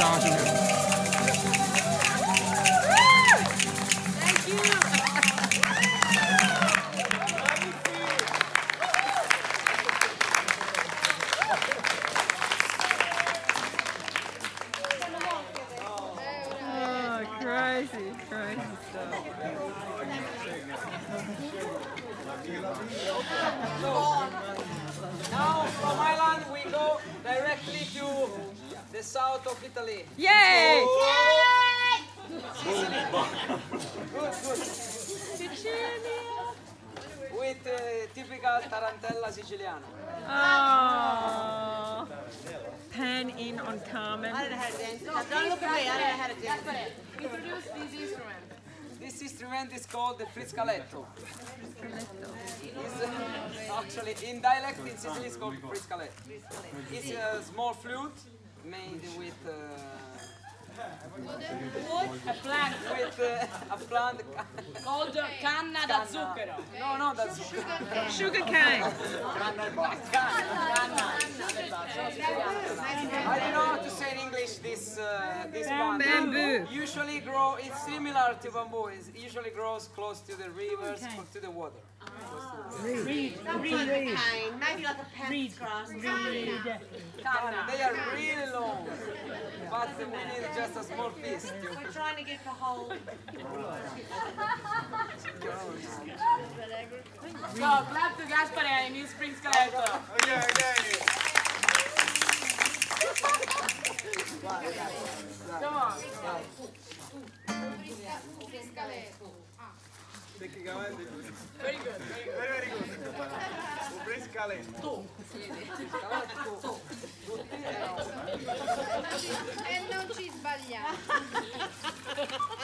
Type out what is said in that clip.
massaging him. Thank you. Oh, crazy stuff. Now from Ireland we go directly to the south of Italy. Yay! Sicily. Good. With typical tarantella siciliano. Oh, pan in on Carmen. I don't know how to dance. Don't look at me. I don't know how to dance. Introduce these instruments. This instrument is called the friscaletto. It's, actually, in dialect in Sicily it's called friscaletto. It's a small flute made with A plant with a plant. called canna da zucchero. No, that's sugar. Sugar cane. I don't know how to say in English this plant. Bamboo. Usually grow. It's similar to bamboo. It usually grows close to the rivers, to the water. Maybe like a pants grass. They are really long, but we need just a small piece. We're trying to get the whole. So, clap to Gaspare and his spring scaletto. Okay. Come on. Tecnicamente. Very good. Very good. Un friscaletto. E non ci sbagliamo.